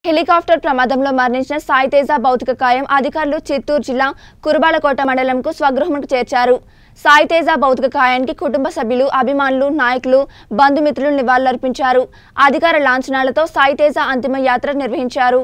Helicopter ప్రమాదంలో మరణించిన సాయి తేజ భౌతిక కాయం అధికారులు చిత్తూరు జిల్లా కురుబాలకోట మండలంకు స్వగృహంకు చేర్చారు. సాయి తేజ భౌతిక కాయానికి కుటుంబ సభ్యులు, అభిమానులు, నాయకులు, బంధుమిత్రులు నివాళులర్పించారు. అధికార లాంఛనాలతో సాయి తేజ అంతిమ యాత్ర నిర్వహించారు.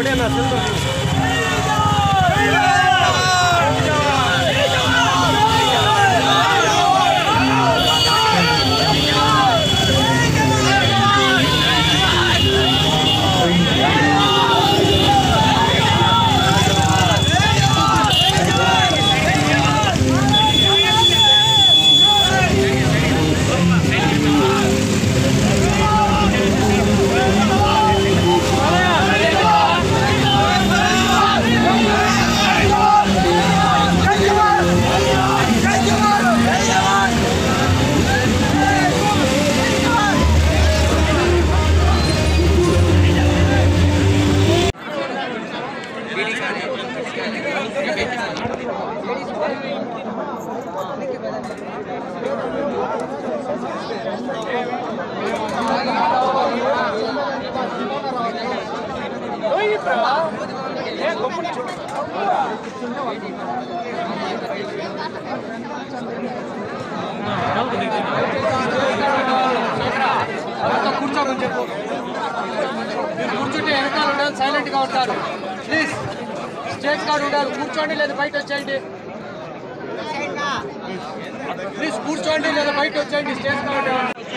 కూర్చుంటే వెనకాల ఉండాలి, సైలెంట్ గా ఉంటారు. ప్లీజ్ స్టేజ్ కార్డు ఉండాలి, కూర్చోండి లేదా బయట వచ్చేయండి. ప్లీజ్ కూర్చోండి లేదా బయట వచ్చేయండి. స్టేజ్ కార్డు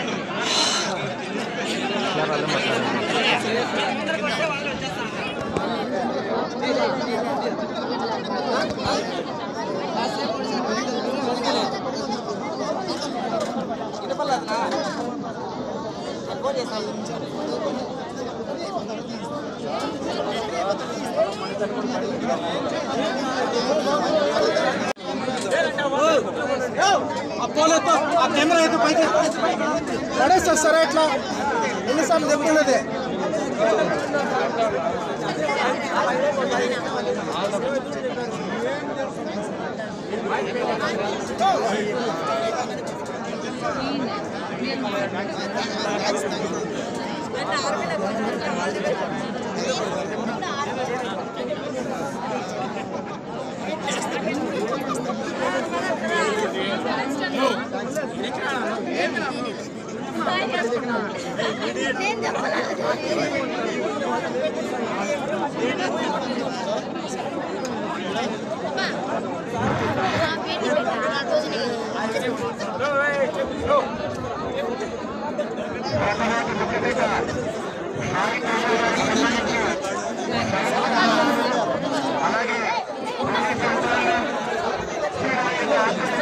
కెమెరా అయితే పైకి పడేస్తారా? ఎట్లా ఎన్నిసార్లు చెప్తున్నది? అలాగే